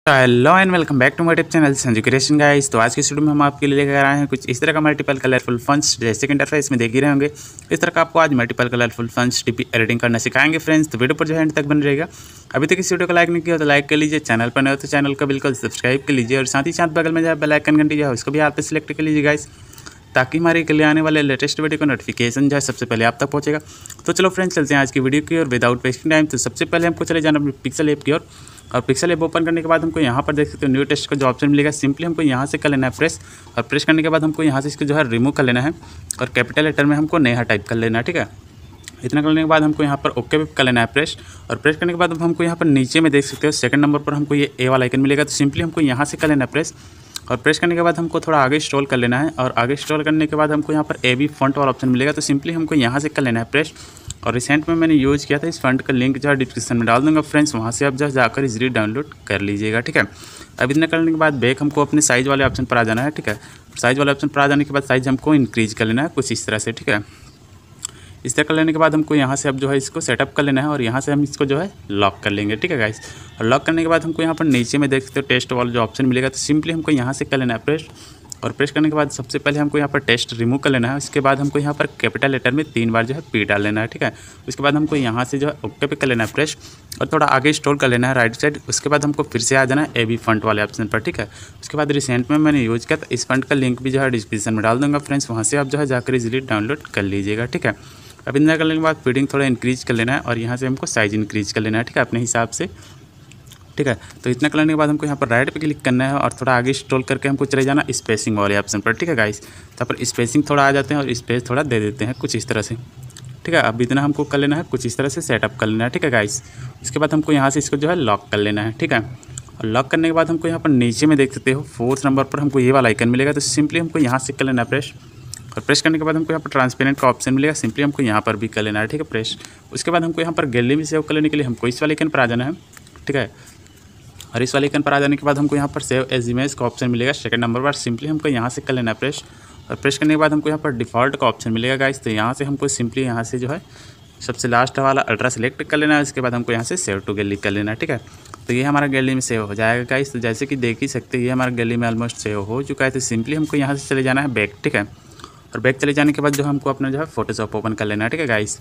Hello and welcome back to my YouTube channel Sanju creation guys. तो आज की video में हम आपके लिए लेकर आए हैं कुछ इस तरह का मल्टीपल कलरफुल फंड्स। जैसे कि इंटरफेस में देख ही रहे होंगे, इस तरह का आपको आज मल्टीपल कलरफुल फंड्स टीपी एडिटिंग करना सिखाएंगे फ्रेंड्स। तो वीडियो पर जो है एंड तक बन रहेगा। अभी तक इस वीडियो को लाइक नहीं किया तो लाइक कर लीजिए, चैनल पर नए हो तो चैनल को बिल्कुल सब्सक्राइब कर लीजिए और साथ ही साथ बगल में जो है बेल आइकन घंटी जो है उसको भी आप सिलेक्ट कर लीजिए गाइस, ताकि हमारे के लिए आने वाले लेटेस्ट वीडियो का नोटिफिकेशन जो है सबसे पहले आप तक पहुंचेगा। तो चलो फ्रेंड्स चलते हैं आज की वीडियो की और विदाउट वेस्टिंग टाइम। तो सबसे पहले हमको चले जाना पिक्सल ऐप की ओर और पिक्सल ऐप ओपन करने के बाद हमको यहाँ पर देख सकते हो न्यू टेक्स्ट का जो ऑप्शन मिलेगा, सिंपली हमको यहाँ से कर लेना है प्रेस और प्रेस करने के बाद हमको यहाँ से इसको जो है रिमूव कर लेना है और कैपिटल लेटर में हमको नेहा टाइप कर लेना है। ठीक है, इतना करने के बाद हमको यहाँ पर ओके पे कर लेना है प्रेस और प्रेस करने के बाद हमको यहाँ पर नीचे में देख सकते हो सेकंड नंबर पर हमको ये ए वाला आइकन मिलेगा। तो सिंपली हमको यहाँ से कर लेना है प्रेस और प्रेस करने के बाद हमको थोड़ा आगे स्क्रॉल कर लेना है और आगे स्क्रॉल करने के बाद हमको यहाँ पर AB फॉन्ट वाला ऑप्शन मिलेगा। तो सिंपली हमको यहाँ से कर लेना है प्रेस और रिसेंट में मैंने यूज़ किया था इस फॉन्ट का लिंक जो है डिस्क्रिप्शन में डाल दूंगा फ्रेंड्स, वहाँ से आप जो जाकर इजीली डाउनलोड कर लीजिएगा। ठीक है, अब इतना करने के बाद बैक हमको अपने साइज़ वाले ऑप्शन पर आ जाना है। ठीक है, साइज़ वाले ऑप्शन पर आ जाने के बाद साइज़ हमको इंक्रीज कर लेना है कुछ इस तरह से। ठीक है, इस तरह कर लेने के बाद हमको यहाँ से अब जो है इसको सेटअप कर लेना है और यहाँ से हम इसको जो है लॉक कर लेंगे। ठीक है गाइस, और लॉक करने के बाद हमको यहाँ पर नीचे में देख सकते हो टेस्ट वाला जो ऑप्शन मिलेगा। तो सिंपली हमको यहाँ से कर लेना है प्रेस और प्रेस करने के बाद सबसे पहले हमको यहाँ पर टेस्ट रिमूव कर लेना है। उसके बाद हमको यहाँ पर कैपिटल लेटर में 3 बार जो है P डाल लेना है। ठीक है, उसके बाद हमको यहाँ से जो है ओके पे कर लेना है प्रेस और थोड़ा आगे स्क्रॉल कर लेना है राइट साइड। उसके बाद हमको फिर से आ जाना है AB फॉन्ट वाले ऑप्शन पर। ठीक है, उसके बाद रिसेंट में मैंने यूज़ किया, तो इस फॉन्ट का लिंक भी जो है डिस्क्रिप्शन में डाल दूँगा फ्रेंड्स, वहाँ से आप जो है जाकर इजीली डाउनलोड कर लीजिएगा। ठीक है, अब इतना करने के बाद फीडिंग थोड़ा इंक्रीज कर लेना है और यहाँ से हमको साइज़ इंक्रीज कर लेना है। ठीक है, अपने हिसाब से। ठीक है, तो इतना करने के बाद हमको यहाँ पर राइट पे क्लिक करना है और थोड़ा आगे स्क्रॉल करके हमको चले जाना स्पेसिंग वाले ऑप्शन पर। ठीक है गाइस, तो पर स्पेसिंग थोड़ा आ जाते हैं और स्पेस थोड़ा दे देते हैं कुछ इस तरह से। ठीक है, अब इतना हमको कर लेना है कुछ इस तरह से सेटअप कर लेना है। ठीक है गाइस, उसके बाद हमको यहाँ से इसको जो है लॉक कर लेना है। ठीक है, और लॉक करने के बाद हमको यहाँ पर नीचे में देख सकते हो 4th नंबर पर हमको ये वाला आइकन मिलेगा। तो सिंपली हमको यहाँ से कर लेना है प्रेस और प्रेस करने के बाद हमको यहाँ पर ट्रांसपेरेंट का ऑप्शन मिलेगा, सिंपली हमको यहाँ पर भी कर लेना है। ठीक है, प्रेस। उसके बाद हमको यहाँ पर गैलरी में सेव कर लेने के लिए हमको इस वाले आइकन पर आ जाना है। ठीक है, और इस वाले आइकन पर आ जाने के बाद हमको यहाँ पर सेव एज इमेज का ऑप्शन मिलेगा सेकंड नंबर पर, सिंपली हमको यहाँ से कर लेना है प्रेस और प्रेस करने के बाद हमको यहाँ पर डिफ़ॉल्ट का ऑप्शन मिलेगा गाइस। तो यहाँ से हमको सिंपली यहाँ से जो है सबसे लास्ट वाला अल्ट्रा सेलेक्ट कर लेना है। उसके बाद हमको यहाँ से सेव टू गैलरी कर लेना है। ठीक है, तो ये हमारा गैलरी में सेव हो जाएगा गाइस। तो जैसे कि देख ही सकते हैं ये हमारा गैलरी में ऑलमोस्ट सेव हो चुका है। तो सिंपली हमको यहाँ से चले जाना है बैक। ठीक है, और बैक चले जाने के बाद जो हमको अपना जो है फोटोशॉप ओपन कर लेना है। ठीक है गाइस,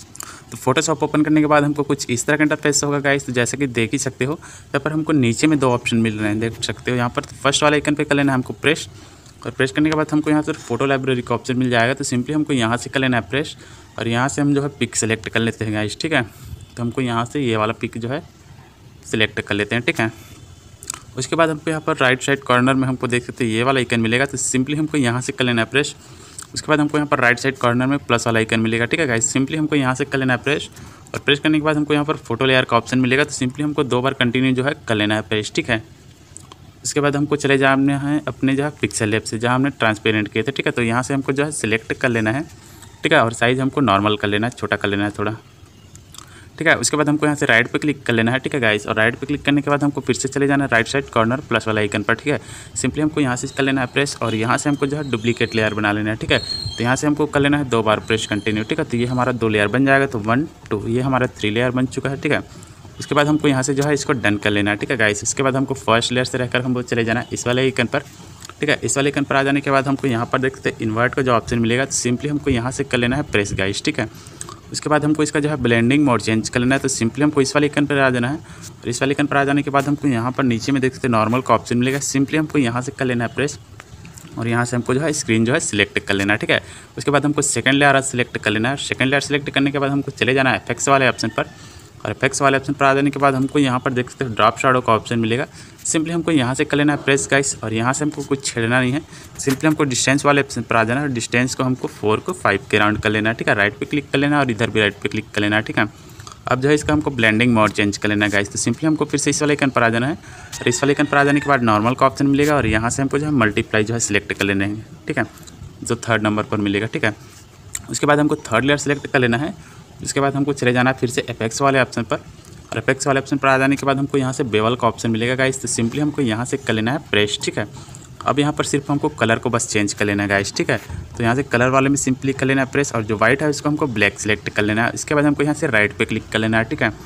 तो फोटोशॉप ओपन करने के बाद हमको कुछ इस तरह का इंटरफेस होगा गाइस। तो जैसे कि देख ही सकते हो यहाँ पर हमको नीचे में 2 ऑप्शन मिल रहे हैं, देख सकते हो। यहाँ पर फर्स्ट वाले आइकन पे कर लेना है हमको प्रेस और प्रेस करने के बाद हमको यहाँ से फोटो लाइब्रेरी का ऑप्शन मिल जाएगा। तो सिंपली हमको यहाँ से कर लेना है प्रेस और यहाँ से हम जो है पिक सेलेक्ट कर लेते हैं गाइस। ठीक है, तो हमको यहाँ से ये वाला पिक जो है सिलेक्ट कर लेते हैं। ठीक है, उसके बाद हमको यहाँ पर राइट साइड कॉर्नर में हमको देख सकते हैं ये वाला आइकन मिलेगा। तो सिंपली हमको यहाँ से कर लेना है प्रेस। उसके बाद हमको यहाँ पर राइट साइड कॉर्नर में प्लस वाला आइकन मिलेगा। ठीक है गाइस, सिंपली हमको यहाँ से कर लेना है प्रेस और प्रेस करने के बाद हमको यहाँ पर फोटो लेयर का ऑप्शन मिलेगा। तो सिंपली हमको 2 बार कंटिन्यू जो है कर लेना है प्रेस। ठीक है, उसके बाद हमको चले जाना है अपने जो है पिक्सल ऐप से जहाँ हमने ट्रांसपेरेंट किए थे। ठीक है, तो यहाँ से हमको जो है सिलेक्ट कर लेना है। ठीक है, और साइज़ हमको नॉर्मल कर लेना है, छोटा कर लेना है थोड़ा। ठीक है, उसके बाद हमको यहाँ से राइट पे क्लिक कर लेना है। ठीक है गाइस, और राइट पे क्लिक करने के बाद हमको फिर से चले जाना है राइट साइड कॉर्नर प्लस वाला आइकन पर। ठीक है, सिंपली हमको यहाँ से कर लेना है प्रेस और यहाँ से हमको जो है डुप्लीकेट लेयर बना लेना है। ठीक है, तो यहाँ से हमको कर लेना है 2 बार प्रेस कंटिन्यू। ठीक है, तो ये हमारा 2 लेयर बन जाएगा। तो 1 2 ये हमारा 3 लेयर बन चुका है। ठीक है, उसके बाद हमको यहाँ से जो है इसको डन कर लेना है। ठीक है गाइस, उसके बाद हमको फर्स्ट लेयर से रहकर हमको चले जाना है इस वाले आइकन पर। ठीक है, इस वाले आइकन पर आ जाने के बाद हमको यहाँ पर देखते हैं इन्वर्ट का जो ऑप्शन मिलेगा। तो सिंपली हमको यहाँ से कर लेना है प्रेस गाइस। ठीक है, उसके बाद हमको इसका जो है ब्लेंडिंग मोड चेंज कर लेना है। तो सिंपली हमको इस वाले आइकन पर आ जाना है और इस वाले आइकन पर आ जाने के बाद हमको यहाँ पर नीचे में देख सकते हैं नॉर्मल का ऑप्शन मिलेगा। सिंपली हमको यहाँ से कर लेना है प्रेस और यहाँ से हमको जो है स्क्रीन जो है सिलेक्ट कर लेना है। ठीक है, उसके बाद हमको सेकंड लेयर सिलेक्ट कर लेना है। सेकंड लेयर सिलेक्ट करने के बाद हमको चले जाना है एफेक्ट्स वाले ऑप्शन पर और एफेक्ट्स वाले ऑप्शन पर आ जाने के बाद हमको यहाँ पर देख सकते हो ड्रॉप शैडो का ऑप्शन मिलेगा। सिंपली हमको यहाँ से कर लेना है प्रेस गाइस और यहाँ से हमको कुछ छेड़ना नहीं है। सिंपली हमको डिस्टेंस वाले ऑप्शन पर आ जाना है। डिस्टेंस को हमको 4 को 5 के राउंड कर लेना है। ठीक है, राइट पे क्लिक कर लेना है और इधर भी राइट पे क्लिक कर लेना है। ठीक है, अब जो है इसका हमको ब्लेंडिंग मोड चेंज कर लेना है गाइस। तो सिंपली हमको फिर से इस वाले आइकन पर आ जाना है और इस वाले आइकन पर आ जाने के बाद नॉर्मल का ऑप्शन मिलेगा और यहाँ से हमको जो है मल्टीप्लाई जो है सिलेक्ट कर लेना है। ठीक है, जो 3rd नंबर पर मिलेगा। ठीक है, उसके बाद हमको 3rd लेयर सेलेक्ट कर लेना है। उसके बाद हमको चले जाना है फिर से एफेक्ट्स वाले ऑप्शन पर और एफेक्ट्स वाले ऑप्शन पर आ जाने के बाद हमको यहाँ से बेवल का ऑप्शन मिलेगा गाइस। तो सिंपली हमको यहाँ से कर लेना है प्रेस। ठीक है, अब यहाँ पर सिर्फ हमको कलर को बस चेंज कर लेना है गाइस। ठीक है, तो यहाँ से कलर वाले में सिंपली कर लेना है प्रेस और जो वाइट है उसको हमको ब्लैक सेलेक्ट कर लेना है। इसके बाद हमको यहाँ से राइट पे क्लिक कर लेना है। ठीक है,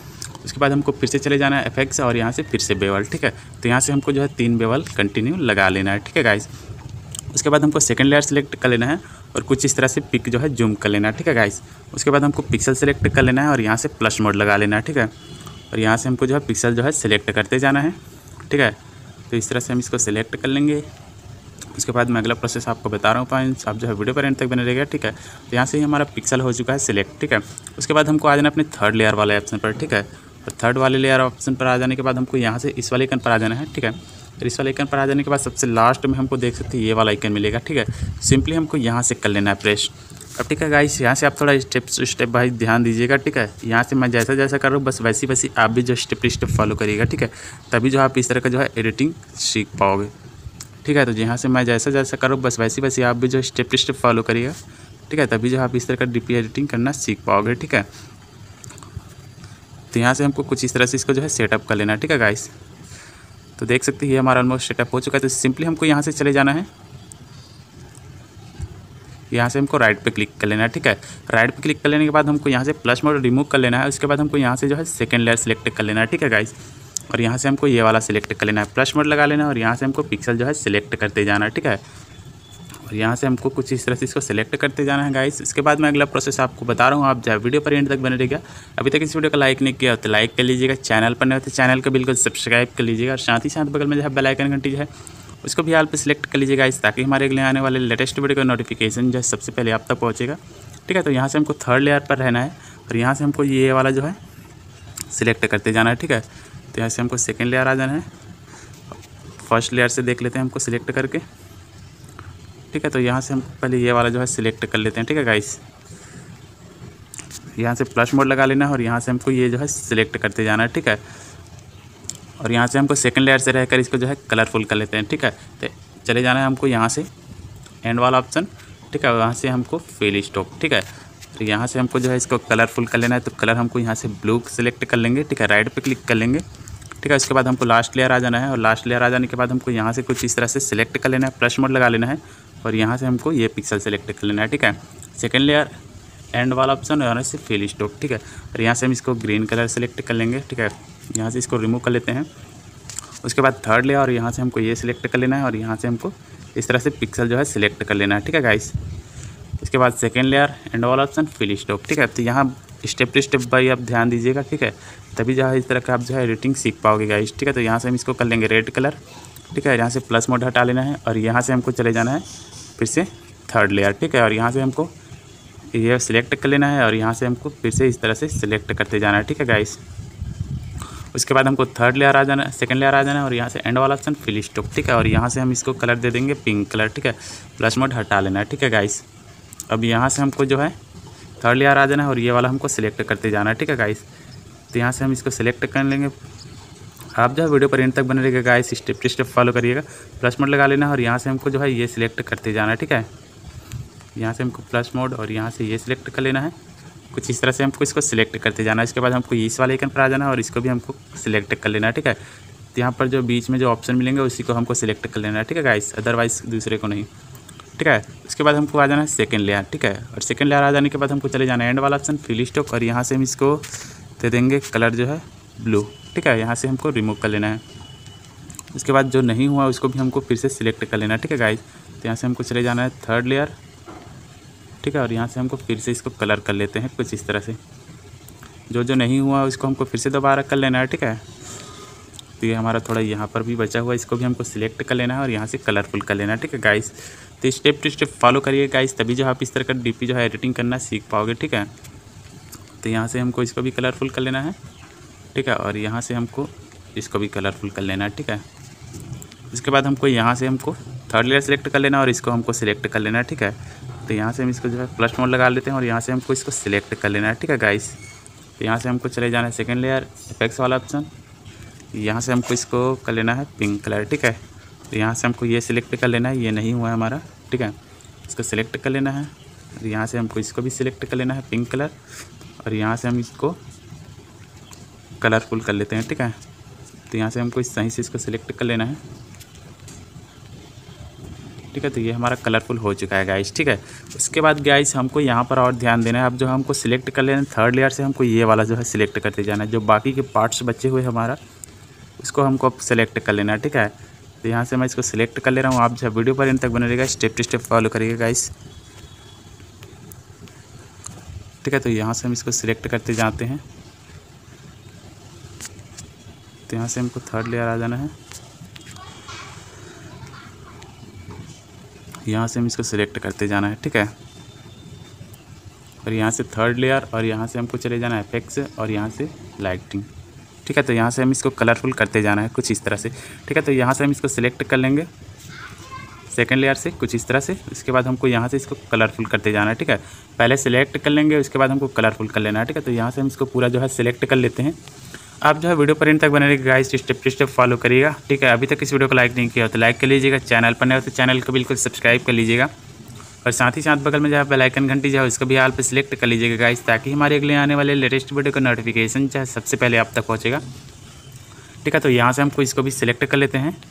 उसके बाद हमको फिर से चले जाना है इफेक्ट्स और यहाँ से फिर से बेवल, ठीक है। तो यहाँ से हमको जो है 3 बेवल कंटिन्यू लगा लेना है, ठीक है गाइस। उसके बाद हमको सेकंड लेयर सेलेक्ट कर लेना है और कुछ इस तरह से पिक जो है जूम कर लेना है, ठीक है गाइस। उसके बाद हमको पिक्सल सेलेक्ट कर लेना है और यहाँ से प्लस मोड लगा लेना है, ठीक है। और यहाँ से हमको जो है पिक्सल जो है सिलेक्ट करते जाना है, ठीक है। तो इस तरह से हम इसको सिलेक्ट कर लेंगे। उसके बाद मैं अगला प्रोसेस आपको बता रहा हूँ फ्रेंड्स, आप जो है वीडियो पर एंड तक बने रहेगा, ठीक है। तो यहाँ से ही हमारा पिक्सल हो चुका है सिलेक्ट, ठीक है। उसके बाद हमको आ जाना अपने थर्ड लेयर वाले ऑप्शन पर, ठीक है। और थर्ड वाले लेयर ऑप्शन पर आ जाने के बाद हमको यहाँ से इस वाले आइकन पर आ जाना है, ठीक है। फिर इस वाले आइकन पर आ जाने के बाद सबसे लास्ट में हमको देख सकते हैं ये वाला आइकन मिलेगा, ठीक है। सिंपली हमको यहाँ से कर लेना है प्रेस। अब ठीक है गाइस, यहाँ से आप थोड़ा स्टेप बाय ध्यान दीजिएगा, ठीक है। यहाँ से मैं जैसा जैसा कर रहा हूँ बस वैसी वैसी आप भी जो स्टेप फॉलो करिएगा, ठीक है। तभी जो आप इस तरह का जो है एडिटिंग सीख पाओगे, ठीक है। तो यहाँ से मैं जैसा जैसा करूँ बस वैसी वैसी आप भी जो स्टेप फॉलो करिएगा, ठीक है। तभी जो आप इस तरह का डीपी एडिटिंग करना सीख पाओगे, ठीक है। तो यहाँ से हमको कुछ इस तरह से इसको जो है सेटअप कर लेना है, ठीक है गाइस। तो देख सकते हैं ये हमारा ऑलमोस्ट सेटअप हो चुका है। तो सिंपली हमको यहाँ से चले जाना है, यहाँ से हमको राइट पे क्लिक कर लेना है, ठीक है। राइट पे क्लिक कर लेने के बाद हमको यहाँ से प्लस मोड रिमूव कर लेना है। उसके बाद हमको यहाँ से जो है सेकंड लेयर सेलेक्ट कर लेना है, ठीक है गाइस। और यहाँ से हमको ये वाला सिलेक्ट कर लेना है, प्लस मोड लगा लेना है और यहाँ से हमको पिक्सल जो है सिलेक्ट करते जाना है, ठीक है। और यहाँ से हमको कुछ इस तरह से इसको सिलेक्ट करते जाना है गाइस। इसके बाद मैं अगला प्रोसेस आपको बता रहा हूँ, आप जो वीडियो पर एंड तक बने रहिएगा। अभी तक इस वीडियो को लाइक नहीं किया तो लाइक कर लीजिएगा, चैनल पर नहीं होते चैनल को बिल्कुल सब्सक्राइब कर लीजिएगा और साथ ही साथ बगल में जो है बेल आइकन घंटी जो है उसको भी ऑल पे सिलेक्ट कर लीजिएगा गाइस, ताकि हमारे अगले आने वाले लेटेस्ट वीडियो का नोटिफिकेशन जो है सबसे पहले आप तक पहुँचेगा, ठीक है। तो यहाँ से हमको थर्ड लेयर पर रहना है और यहाँ से हमको ये वाला जो है सिलेक्ट करते जाना है, ठीक है। तो यहाँ से हमको सेकेंड लेयर आ जाना है, फर्स्ट लेयर से देख लेते हैं हमको सिलेक्ट करके, ठीक है। तो यहाँ से हम पहले ये वाला जो है सिलेक्ट कर लेते हैं, ठीक है गाइस। यहाँ से प्लस मोड लगा लेना है और यहाँ से हमको ये जो है सिलेक्ट करते जाना है, ठीक है। और यहाँ से हमको सेकंड लेयर से रहकर इसको जो है कलरफुल कर लेते हैं, ठीक है। तो चले जाना है हमको यहाँ से एंड वाला ऑप्शन, ठीक है। वहाँ से हमको फिल स्टॉक, ठीक है। तो यहाँ से हमको जो है इसको कलरफुल कर लेना है। तो कलर हमको यहाँ से ब्लू सेलेक्ट कर लेंगे, ठीक है। राइट पे क्लिक कर लेंगे, ठीक है। उसके बाद हमको लास्ट लेयर आ जाना है और लास्ट लेयर आ जाने के बाद हमको यहाँ से कुछ इस तरह से सिलेक्ट कर लेना है, प्लस मोड लगा लेना है और यहाँ से हमको ये पिक्सल सेलेक्ट कर लेना है, ठीक है। सेकेंड लेयर एंड वाला ऑप्शन और यहाँ से फिल स्टॉक, ठीक है। और यहाँ से हम इसको ग्रीन कलर सेलेक्ट कर लेंगे, ठीक है। यहाँ से इसको रिमूव कर लेते हैं। उसके बाद थर्ड लेयर और यहाँ से हमको ये सिलेक्ट कर लेना है और यहाँ से हमको इस तरह से पिक्सल जो है सिलेक्ट कर लेना है, ठीक है गाइस। उसके बाद सेकेंड लेयर एंड वाला ऑप्शन फिल स्टॉक, ठीक है। तो यहाँ स्टेप बाई आप ध्यान दीजिएगा, ठीक है। तभी जो है इस तरह का आप जो है एडिटिंग सीख पाओगे गाइस, ठीक है। तो यहाँ से हम इसको कर लेंगे रेड कलर, ठीक है। यहाँ से प्लस मोड हटा लेना है और यहाँ से हमको चले जाना है फिर से थर्ड लेयर, ठीक है। और यहाँ से हमको ये सिलेक्ट कर लेना है और यहाँ से हमको फिर से इस तरह से सिलेक्ट करते जाना है, ठीक है गाइस। उसके बाद हमको थर्ड लेयर आ जाना है, सेकंड लेयर आ जाना है और यहाँ से एंड वाला ऑप्शन फिल स्टॉक, ठीक है। और यहाँ से हम इसको कलर दे देंगे पिंक कलर, ठीक है। प्लस मोड हटा लेना है, ठीक है गाइस। अब यहाँ से हमको जो है थर्ड लेयर आ जाना है और ये वाला हमको सिलेक्ट करते जाना है, ठीक है गाइस। तो यहाँ से हम इसको सिलेक्ट कर लेंगे। आप जो है वीडियो पर एंड तक बने रहिएगा गाइस, स्टेप फॉलो करिएगा। प्लस मोड लगा लेना है और यहाँ से हमको जो है ये सिलेक्ट करते जाना है, ठीक है। यहाँ से हमको प्लस मोड और यहाँ से ये सिलेक्ट कर लेना है, कुछ इस तरह से हमको इसको सिलेक्ट करते जाना है। इसके बाद हमको इस वाले आइकन पर आ जाना है और इसको भी हमको सिलेक्ट कर लेना है, ठीक है। तो यहाँ पर जो बीच में जो ऑप्शन मिलेंगे उसी को हमको सिलेक्ट कर लेना है, ठीक है गाइस, अदरवाइज दूसरे को नहीं, ठीक है। उसके बाद हमको आ जाना है सेकंड लेयर, ठीक है। और सेकंड लेयर आ जाने के बाद हमको चले जाना है एंड वाला ऑप्शन फिल स्टॉक और यहाँ से हम इसको दे देंगे कलर जो है ब्लू, ठीक है। यहाँ से हमको रिमूव कर लेना है। उसके बाद जो नहीं हुआ उसको भी हमको फिर से सिलेक्ट कर लेना है, ठीक है गाइस। तो यहाँ से हमको चले जाना है थर्ड लेयर, ठीक है। और यहाँ से हमको फिर से इसको कलर कर लेते हैं कुछ इस तरह से, जो नहीं हुआ उसको हमको फिर से दोबारा कर लेना है, ठीक है। तो ये हमारा थोड़ा यहाँ पर भी बचा हुआ है, इसको भी हमको सिलेक्ट कर लेना है और यहाँ से कलरफुल कर लेना है, ठीक है गाइस। तो स्टेप टू स्टेप फॉलो करिए गाइस, तभी जो आप इस तरह का डीपी जो है एडिटिंग करना सीख पाओगे, ठीक है। तो यहाँ से हमको इसको भी कलरफुल कर लेना है, ठीक है। और यहाँ से हमको इसको भी कलरफुल कर लेना है, ठीक है। उसके बाद हमको यहाँ से हमको थर्ड लेयर सेलेक्ट कर लेना और इसको हमको सिलेक्ट कर लेना है, ठीक है। तो यहाँ से हम इसको जो है प्लस मोड लगा लेते हैं और यहाँ से हमको इसको सिलेक्ट कर लेना है, ठीक है गाइस। तो यहाँ से हमको चले जाना है सेकंड लेयर इफेक्ट्स वाला ऑप्शन, यहाँ से हमको इसको कर लेना है पिंक कलर, ठीक है। तो यहाँ से हमको ये सिलेक्ट कर लेना है, ये नहीं हुआ है हमारा, ठीक है। इसको सिलेक्ट कर लेना है और यहाँ से हमको इसको भी सिलेक्ट कर लेना है पिंक कलर और यहाँ से हम इसको कलरफुल कर लेते हैं, ठीक है। तो यहाँ से हमको सही से इसको सिलेक्ट कर लेना है ठीक है। तो ये हमारा कलरफुल हो चुका है गाइस, ठीक है। उसके बाद गाइस हमको यहाँ पर और ध्यान देना है। अब जो हमको सिलेक्ट कर लेना है थर्ड लेयर से, हमको ये वाला जो है सिलेक्ट करते जाना है। जो बाकी के पार्ट्स बचे हुए हमारा उसको हमको अब सेलेक्ट कर लेना है, ठीक है। तो यहाँ से मैं इसको सिलेक्ट कर ले रहा हूँ। आप जो है वीडियो पर इन तक बने रहिएगा, स्टेप टू स्टेप फॉलो करिएगा गाइस, ठीक है। तो यहाँ से हम इसको सिलेक्ट करते जाते हैं। तो यहाँ से हमको थर्ड लेयर आ जाना है। यहाँ से हम इसको सिलेक्ट करते जाना है, ठीक है। और यहाँ से थर्ड लेयर और यहाँ से हमको चले जाना है इफेक्ट्स और यहाँ से लाइटिंग, ठीक है। तो यहाँ से हम इसको कलरफुल करते जाना है कुछ इस तरह से, ठीक है। तो यहाँ से हम इसको सिलेक्ट कर लेंगे सेकंड लेयर से कुछ इस तरह से। उसके बाद हमको यहाँ से इसको कलरफुल करते जाना है, ठीक है। पहले सिलेक्ट कर लेंगे, उसके बाद हमको कलरफुल कर लेना है, ठीक है। तो यहाँ से हम इसको पूरा जो है सिलेक्ट कर लेते हैं। आप जो है वीडियो पर इन तक बने रहिएगा guys, step to step follow करिएगा, ठीक है। अभी तक इस वीडियो को लाइक नहीं किया तो लाइक कर लीजिएगा, चैनल पर नए हो तो चैनल को बिल्कुल सब्सक्राइब कर लीजिएगा और साथ ही साथ बगल में जो है बेल आइकन घंटी जो है उसको भी ऑल पे सिलेक्ट कर लीजिएगा गाइस, ताकि हमारे अगले आने वाले लेटेस्ट वीडियो का नोटिफिकेशन जो है सबसे पहले आप तक पहुँचेगा, ठीक है। तो यहाँ से हमको इसको भी सिलेक्ट कर लेते हैं।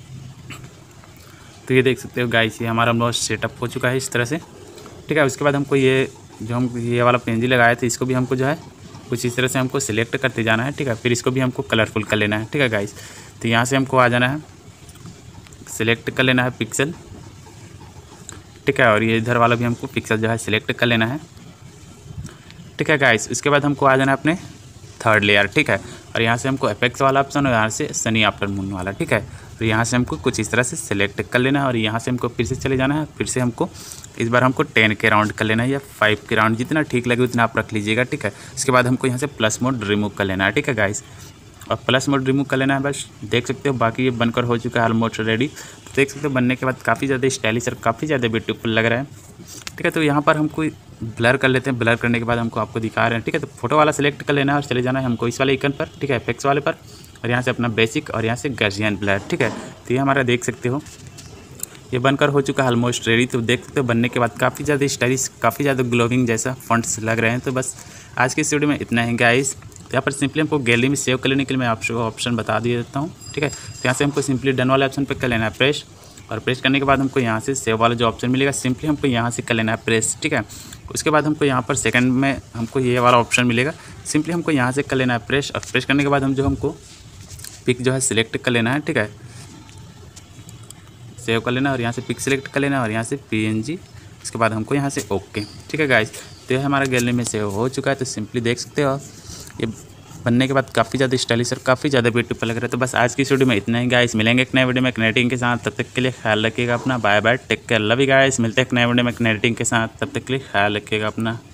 तो ये देख सकते हो गाइस, ये हमारा ऑलमोस्ट सेटअप हो चुका है इस तरह से, ठीक है। उसके बाद हमको ये जो हम ये वाला पेंजी लगाए थे इसको भी हमको जो है कुछ इस तरह से हमको सिलेक्ट करते जाना है, ठीक है। फिर इसको भी हमको कलरफुल कर लेना है, ठीक है गाइस। तो यहाँ से हमको आ जाना है, सिलेक्ट कर लेना है पिक्सल, ठीक है। और ये इधर वाला भी हमको पिक्सल जो है सिलेक्ट कर लेना है, ठीक है गाइस। उसके बाद हमको आ जाना है अपने थर्ड लेयर, ठीक है। और यहाँ से हमको एपेक्स वाला ऑप्शन और यहाँ से सनी आफ्टरनून वाला, ठीक है। तो यहाँ से हमको कुछ इस तरह से सिलेक्ट कर लेना है और यहाँ से हमको फिर से चले जाना है। फिर से हमको इस बार हमको 10 के राउंड कर लेना है या 5 के राउंड, जितना ठीक लगे उतना आप रख लीजिएगा, ठीक है। उसके बाद हमको यहाँ से प्लस मोड रिमूव कर लेना है, ठीक है गाइस। और प्लस मोड रिमूव कर लेना है, बस देख सकते हो बाकी ये बनकर हो चुका है ऑलमोस्ट रेडी। तो देख सकते हो बनने के बाद काफ़ी ज़्यादा स्टाइलिश और काफ़ी ज़्यादा ब्यूटीफुल लग रहा है, ठीक है। तो यहाँ पर हमको ब्लर कर लेते हैं। ब्लर करने के बाद हमको आपको दिखा रहे हैं, ठीक है। तो फोटो वाला सेलेक्ट कर लेना है और चले जाना है हमको इस वाले आइकन पर, ठीक है, इफेक्ट्स वाले पर। और यहाँ से अपना बेसिक और यहाँ से गॉसियन ब्लर, ठीक है। तो ये हमारा देख सकते हो ये बनकर हो चुका है ऑलमोस्ट रेडी। तो देख सकते हो बनने के बाद काफ़ी ज़्यादा स्टाइलिश, काफ़ी ज़्यादा ग्लोविंग जैसा फॉन्ट्स लग रहे हैं। तो बस आज की इस वीडियो में इतना ही गाइस। तो यहाँ पर सिंपली हमको गैलरी में सेव कर लेने के लिए मैं आपको ऑप्शन बता दे देता हूँ, ठीक है। तो यहाँ से हमको सिंपली डन वाले ऑप्शन पर कर लेना है प्रेस, और प्रेस करने के बाद हमको यहाँ से सेव वाला जो ऑप्शन मिलेगा सिंपली हमको यहाँ से कर लेना है प्रेस, ठीक है। उसके बाद हमको यहाँ पर सेकंड में हमको ये वाला ऑप्शन मिलेगा, सिंपली हमको यहाँ से कर लेना है प्रेस। और प्रेस करने के बाद हम जो हमको पिक जो है सिलेक्ट कर लेना है, ठीक है, सेव कर लेना और यहाँ से पिक सिलेक्ट कर लेना और यहाँ से PNG। उसके बाद हमको यहाँ से ओके, ठीक है गाइस। तो ये हमारा गैलरी में सेव हो चुका है। तो सिंपली देख सकते हो ये बनने के बाद काफ़ी ज़्यादा स्टाइलिश और काफ़ी ज़्यादा ब्यूटीफुल लग रहा है। तो बस आज की वीडियो में इतना ही गाइस, मिलेंगे एक नए वीडियो में एक एडिटिंग के साथ। तब तक के लिए ख्याल रखिएगा अपना, bye bye, take care, love you guys. मिलते हैं एक नए वीडियो में एक एडिटिंग के साथ, तब तक के लिए ख्याल रखिएगा अपना।